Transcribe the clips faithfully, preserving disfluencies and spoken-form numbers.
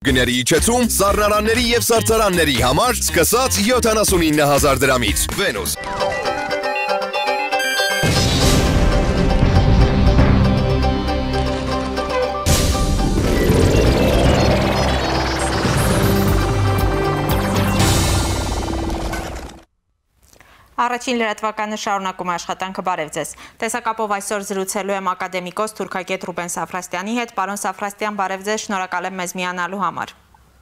Գների իջեցում սառնարանների և սառցարանների համար սկսած յոթանասունինը հազար դրամից։ Վենուս։ Առաջին լրատվականը շարունակում է աշխատանքը, բարև ձեզ։ Տեսակապով այսօր զրուցելու եմ ակադեմիկոս թուրքագետ Ռուբեն Սաֆրաստյանի հետ։ Պարոն Սաֆրաստյան, բարև ձեզ, շնորհակալ եմ մեզ միանալու համար։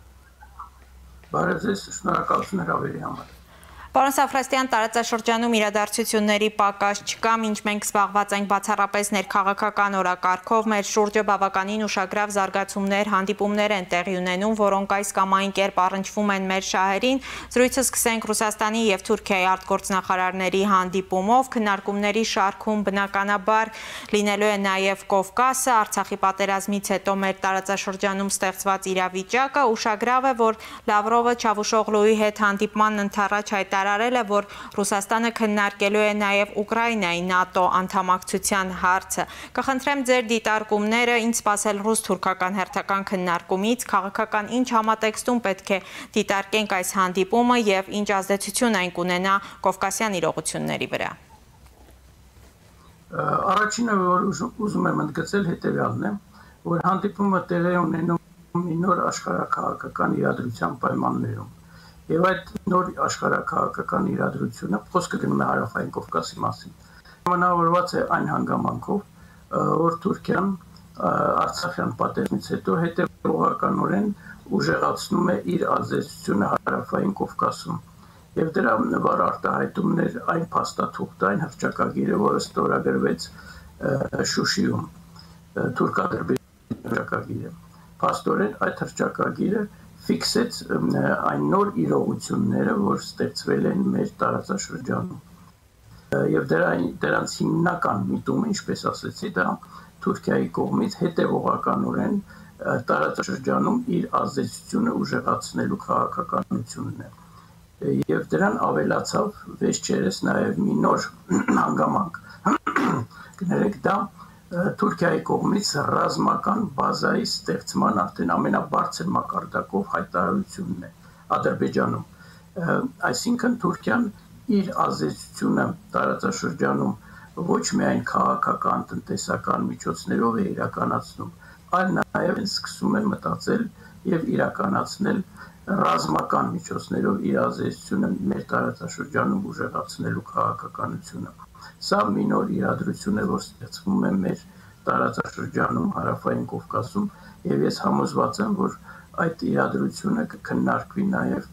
Բարև ձեզ, շնորհակալություն հրավերի համար։ Պարոն Սաֆրաստյան, տարածաշրջանում իրադարձությունների պակաս չկա, մինչ մենք զբաղված ենք բացառապես ներքաղաքական օրակարգով, մեր շուրջը բավականին ուշագրավ զարգացումներ, հանդիպումներ են տեղի ունենում, որոնք այս կամ այն կերպ առնչվում են մեր շահերին։ Զրույցը սկսենք Ռուսաստանի և Թուրքիայի արտգործնախարարների հանդիպումով, քննարկումների շարքում բնականաբար լինելու է նաև Կովկասը, Արցախի պատերազմից հետո մեր տարածաշրջանում ստեղծված իրավիճակը։ Ուշագրավ է, որ Լավրովը Չավուշօղլուի հետ հանդիպման ընթառաջ հայտարարել է, որ Ռուսաստանը քննարկելու է նաև Ուկրաինայի ՆԱՏՕ անդամակցության հարցը։ Կխնդրեմ ձեր դիտարկումները, ինչ սպասել ռուս-թուրքական հերթական քննարկումից, քաղաքական ինչ համատեքստում պետք է դիտարկենք այս հանդիպումը և ինչ ազդեցություն այն կունենա կովկասյան իրողությունների վրա։ Առաջինը, որ ուզում եմ ընդգծել, հետևյալն է, որ հանդիպումը տեղի ունենում մի նոր աշխարհաքաղաքական իրադրության պայմաններում։ Եվ այդ նոր աշխարհաքաղաքական իրադրությունը խոսքը գնում է Հարավային Կովկասի մասին։ Պայմանավորված է այն հանգամանքով, որ Թուրքիան Արցախյան պատերազմից հետո հետևողականորեն ուժեղացնում է իր ազդեցությունը Հարավային Կովկասում։ Եվ դրա վառ արտահայտումներ այն փաստաթուղթը, այն հռչակագիրը, որը ստորագրվեց Շուշիում, թուրք-ադրբեջանական հռչակագիրը։ Փաստորեն այդ հռչակագիրը ֆիքսեց այն նոր իրողությունները, որ ստեղծվել են մեր տարածաշրջանում։ Եվ դրանց հիմնական միտումը, ինչպես ասեցի, դա Թուրքիայի կողմից հետևողականորեն տարածաշրջանում իր ազդեցությունը ուժեղացնելու քաղաքականությունն է։ Եվ դրան ավելացավ վերջերս նաև մի նոր հանգամանք։ Կներեք, դա Թուրքիայի կողմից ռազմական բազայի ստեղծման արդեն ամենաբարձր մակարդակով հայտարարությունն է Ադրբեջանում։ Այսինքն Թուրքիան իր ազդեցությունը տարածաշրջանում ոչ միայն քաղաքական, տնտեսական միջոցներով է իրականացնում, այլ նաև սկսում է մտածել և իրականացնել ռազմական միջոցներով իր ազդեցությունը մեր տարածաշրջանում ուժեղացնելու քաղաքականությունը։ Սա մի նոր իրադրություն է, որ ստեղծվում է մեր տարածաշրջանում, Հարավային Կովկասում, և ես համոզված եմ, որ այդ իրադրությունը կքննարկվի նաև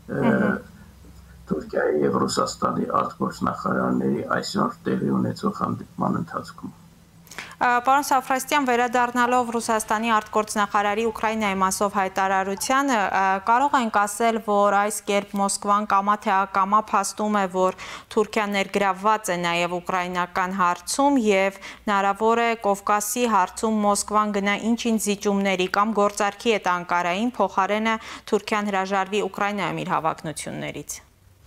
Թուրքիայի և Ռուսաստանի արտգործնախարարների այսօր տեղի ունեցող հանդիպման ընթացքում։ Պարոն Սաֆրաստյան, վերադառնալով Ռուսաստանի արտգործնախարարի Ուկրաինայի մասով հայտարարությանը, կարող ենք ասել, որ այս կերպ Մոսկվան կամա թե ակամա փաստում է, որ Թուրքիան ներգրավված է նաև ուկրաինական հարցում և հնարավոր է Կովկասի հարցում Մոսկվան գնա ինչ-ինչ զիջումների կամ գործարքի հետ Անկարային, փոխարենը Թուրքիան հրաժարվի Ուկրաինայում իր հավակնություններից։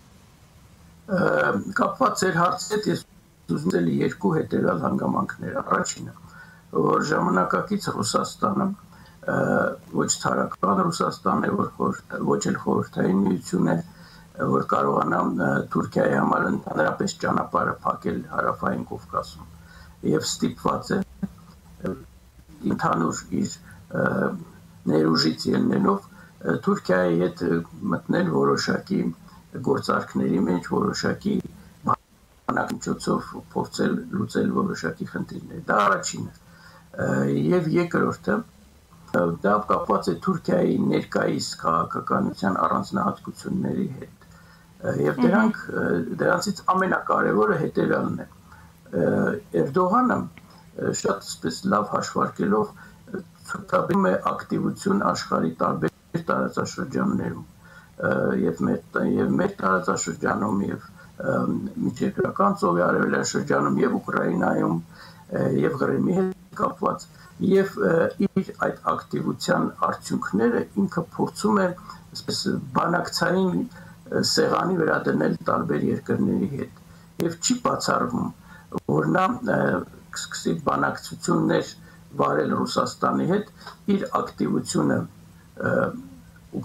Կապված ձեր հարցի հետ ես ուզում եմ երկու հետևյալ հանգամանքներ։ Առաջինը, որ ժամանակակից Ռուսաստանը ոչ ցարական Ռուսաստան է, ոչ էլ խորհրդային միություն է, որ կարողանա Թուրքիայի համար ընդհանրապես ճանապարհը փակել Հարավային Կովկասում և ստիպված է ընդհանուր իր ներուժից ելնելով Թուրքիայի հետ մտնել որոշակի գործարքների մեջ, որոշակի բանակցությունով փորձել լուծել որոշակի խնդիրներ։ Դա առաջինը։ Եվ երկրորդը, դա կապված է Թուրքիայի ներկայիս քաղաքականության առանձնահատկությունների հետ։ Եվ դրանք դրանցից ամենակարևորը հետևյալն է։ Էրդողանը շատ այսպես լավ հաշվարկելով ցուցաբերում է ակտիվություն աշխարհի տարբեր տարածաշրջաններում եւ մեր տարածաշրջանում եւ միջերկրական ծովի արևելյան շրջանում եւ Ուկրաինայում եւ Ղրիմի հետ կապված եւ իր այդ ակտիվության արդյունքները ինքը փորձում է այսպես բանակցային սեղանի վրա դնել տարբեր երկրների հետ եւ չի բացառվում, որ նա սկսի բանակցություններ վարել Ռուսաստանի հետ իր ակտիվությունը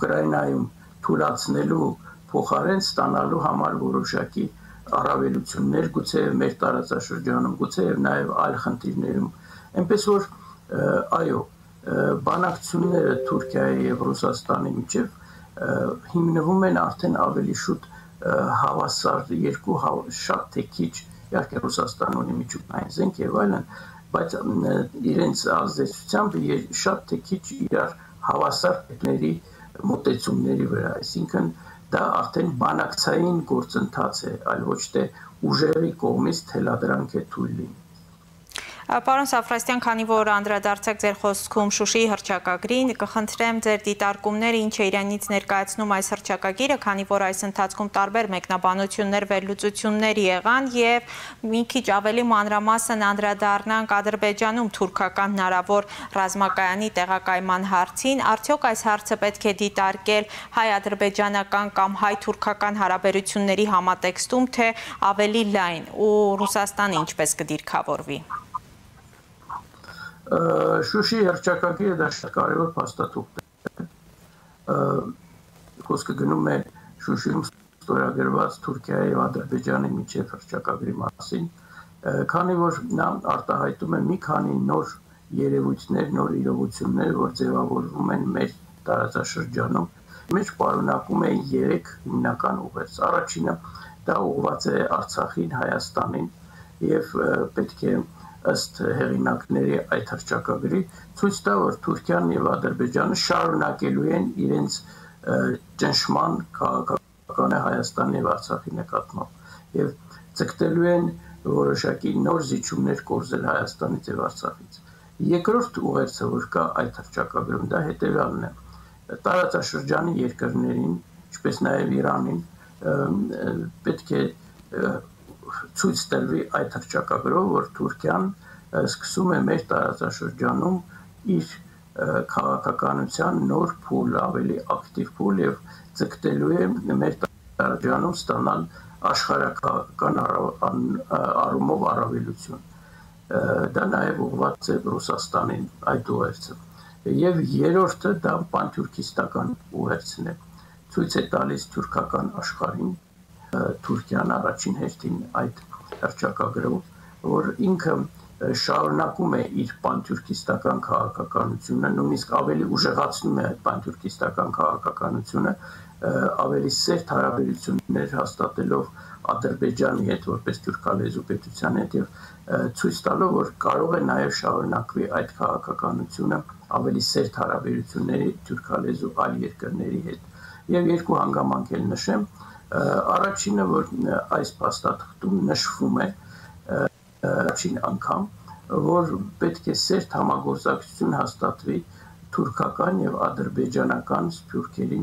Ուկրաինայում թույլատնելու փոխարեն ստանալու համար որոշակի առավելություններ, գուցե մեր տարածաշրջանում, գուցե նաև այլ խնդիրներում։ Այնպես որ այո, բանակցությունները Թուրքիայի եւ Ռուսաստանի միջև հիմնվում են արդեն ավելի շուտ հավասար երկու շատ թե քիչ, իհարկե Ռուսաստանը ունի միջուկային զենք եւ այլն, բայց իրենց ազդեցությամբ շատ թե քիչ իրար հավասար կետների մոտեցումների վրա, այսինքն դա արդեն բանակցային գործընթաց է, այլ ոչ թե ուժերի կողմից թելադրանք է թույլ լինի։ Պարոն Սաֆրաստյան, քանի որ անդրադարձակ ձեր խոսքում Շուշիի հռչակագրին, կխնդրեմ ձեր դիտարկումները ինչ է իրենից ներկայացնում այս հռչակագիրը, քանի որ այս ընթացքում տարբեր մեկնաբանություններ, վերլուծություններ եղան եւ մի քիչ ավելի մանրամասն անդրադառնանք Ադրբեջանում թուրքական հնարավոր ռազմակայանի տեղակայման հարցին, արդյոք այս հարցը պետք է դիտարկել հայ-ադրբեջանական կամ հայ-թուրքական հարաբերությունների համատեքստում, թե ավելի լայն ու Ռուսաստանը ինչպես կդիրքավորվի։ Շուշիի հռչակագիրը դա շատ կարևոր փաստաթուղթ է։ Խոսքը գնում է Շուշիում ստորագրված Թուրքիայի եւ Ադրբեջանի միջև հռչակագրի մասին, քանի որ նա արտահայտում է մի քանի նոր երևույթներ, նոր իրողություններ, որ ձևավորվում են մեր տարածաշրջանում, մեջ պարունակում է երեք հիմնական ուղերձ։ Առաջինը դա ուղղված է Արցախին, Հայաստանին եւ պետք է ըստ հեղինակների այդ հռչակագրի ցույց տա, որ Թուրքիան եւ Ադրբեջանը շարունակելու են իրենց ճնշման քաղաքական Հայաստանի եւ Արցախի նկատմամբ եւ ցկտելու են որոշակի նոր զիջումներ կորզել Հայաստանից եւ Արցախից։ Երկրորդ ուղերձը, որ կա այդ հռչակագրում, դա հետեւյալն է. տարածաշրջանի երկրներին, ինչպես նաեւ Իրանին, պետք է ցույց տրվի այդ հռչակագրով, որ Թուրքիան սկսում է մեր տարածաշրջանում իր քաղաքականության նոր փուլ, ավելի ակտիվ փուլ եւ ցկտելու է մեր տարածաշրջանում ստանալ աշխարհակաղակական առումով առավելություն։ Դա նաեւ ուղղված է Ռուսաստանին այդ ուղերձը։ Եվ երրորդը դա պանթյուրքիստական ուղերձն է։ Ցույց է տալիս թուրքական աշխարհին Թուրքիան առաջին հերթին այդ հռչակագրով, որ ինքը շարունակում է իր պանթյուրքիստական քաղաքականությունը, նույնիսկ ավելի ուժեղացնում է այդ պանթյուրքիստական քաղաքականությունը, ավելի սերտ հարաբերություններ հաստատելով Ադրբեջանի հետ, որպես թուրքալեզու պետության հետ եւ ցույց տալով, որ կարող է նաեւ շարունակվի այդ քաղաքականությունը ավելի սերտ հարաբերությունների թուրքալեզու այլ երկրների հետ։ Եվ երկու հանգամանք էլ նշեմ, առաջինը, որ այս փաստաթղթում նշվում է առաջին անգամ, որ պետք է սերտ համագործակցություն հաստատվի թուրքական եւ ադրբեջանական սփյուռքերի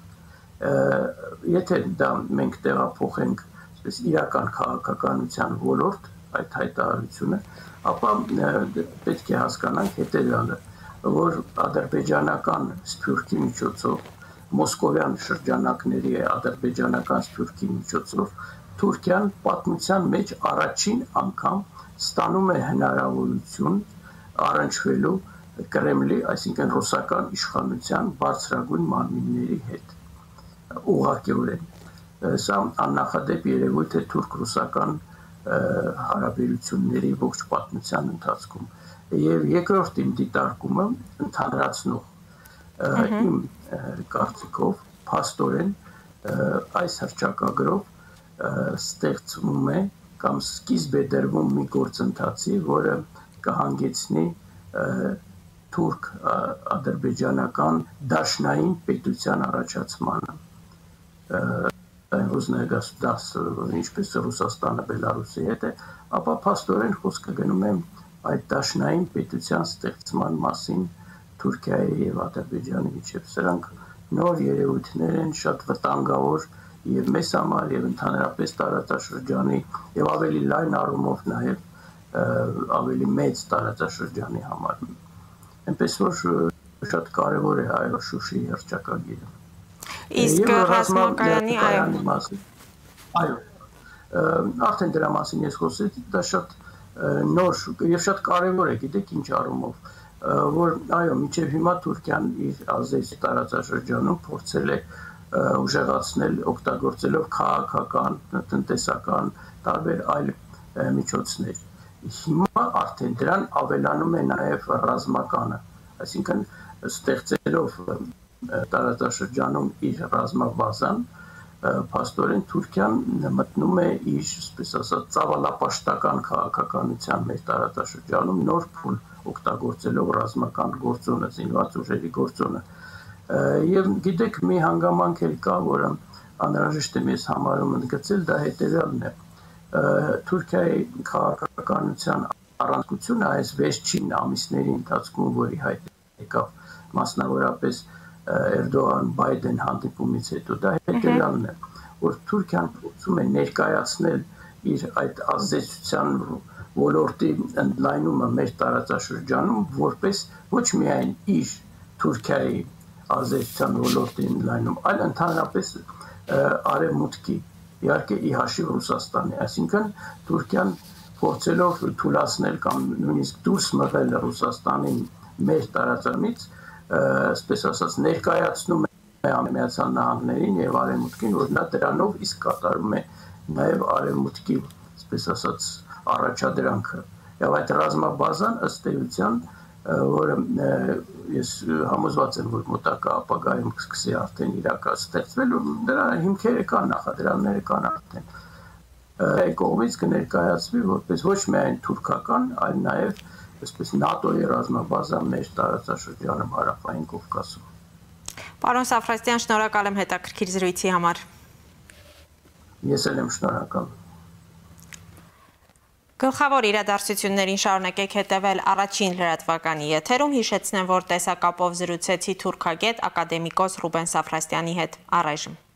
միջև։ Եթե դա մենք տեղափոխենք այսպես իրական քաղաքականության ոլորտ, այդ հայտարարությունը, ապա պետք է հասկանանք հետեւյալը, որ ադրբեջանական սփյուռքի միջոցով Մոսկովյան շրջանակների ադրբեջանական սփյուռքի միջոցով Թուրքիան պատմության մեջ առաջին անգամ ստանում է հնարավորություն առնչվելու Կրեմլի, այսինքն ռուսական իշխանության բարձրագույն մարմինների հետ ուղղակիորեն։ Սա աննախադեպ երևույթ է թուրք-ռուսական հարաբերությունների ողջ պատմության ընթացքում։ Եվ երկրորդ իմ դիտարկումը ընդհանրացնող իմ կարծիքով փաստորեն այս հռչակագրով ստեղծվում է կամ սկիզբ է դրվում մի գործընթացի, որը կհանգեցնի թուրք-ադրբեջանական դաշնային պետության առաջացմանը։ Ռուսնե գասուդարստվը, ինչպես Ռուսաստանը Բելարուսի հետ է, ապա փաստորեն խոսքը գնում է այդ դաշնային պետության ստեղծման մասին Թուրքիայի եւ Ադրբեջանի միջև։ Սրանք նոր երևույթներ են, շատ վտանգավոր եւ մեզ համար եւ ընդհանրապես տարածաշրջանի եւ ավելի լայն առումով նաեւ ավելի մեծ տարածաշրջանի համար։ Այնպես որ շատ կարեւոր է այո Շուշիի հռչակագիրը։ Իսկ ռազմակայանի մասին, այո, արդեն դրա մասին ես խոսեցի, դա շատ նոր եւ շատ կարեւոր է, գիտեք ինչ առումով։ որ այո, մինչև հիմա Թուրքիան իր ազդեցության տարածաշրջանում փորձել է ուժեղացնել, օգտագործելով քաղաքական, տնտեսական, տարբեր այլ միջոցներ։ Հիմա արդեն դրան ավելանում է նաև ռազմականը, այսինքն ստեղծելով տարածաշրջանում իր ռազմաբազան, փաստորեն Թուրքիան մտնում է իր, այսպես ասած, ծավալապաշտական քաղաքականության մեր տարածաշրջանում նոր փուլ օգտագործելով ռազմական գործոնը, զինված ուժերի գործոնը։ Եվ գիտեք, մի հանգամանք էլ կա, որը անհրաժեշտ է մեզ համարում ընդգծել, դա հետևյալն է։ Թուրքիայի քաղաքականության առանցքությունը այս վերջին ամիսների ընթացքում, որի հայտ եկավ մասնավորապես Էրդողան-Բայդեն հանդիպումից հետո, դա հետևյալն է, որ Թուրքիան փորձում է ներկայացնել իր այդ ազդեցության ոլորտի ընդլայնումը մեր տարածաշրջանում, որպես ոչ միայն իր Թուրքիայի ազդեցության ոլորտի ընդլայնում, այլ ընդհանրապես արևմուտքի, իհարկե ի հաշիվ Ռուսաստանի, այսինքն Թուրքիան փորձելով թուլացնել կամ նույնիսկ դուրս մղել Ռուսաստանին մեր տարածամից, այսպես ասած, ներկայացնում է Միացյալ Նահանգներին եւ Արևմուտքին, որ նա դրանով իսկ կատարում է նաեւ Արևմուտքի, այսպես ասած, առաջադրանքը։ Եվ այդ ռազմաբազան ըստ էության, որը ես համոզված եմ, որ մոտակա ապագայում կսկսի արդեն իրական ստեղծվել, դրա հիմքերը կան, նախադրյալները կան արդեն։ Այդ կողմից կներկայացվի որպես ոչ միայն թուրքական, այլ նաեւ այսպես նատոյի ռազմաբազա մեր տարածաշրջանում Հարավային Կովկասում։ Պարոն Սաֆրաստյան, շնորհակալ եմ հետաքրքիր զրույցի համար։ Ես էլ եմ շնորհակալ։ Գլխավոր իրադարձություններին շարունակեք հետևել առաջին լրատվականի եթերում, հիշեցնեմ, որ տեսակապով զրուցեցի թուրքագետ ակադեմիկոս Ռուբեն Սաֆրաստյանի հետ առայժմ։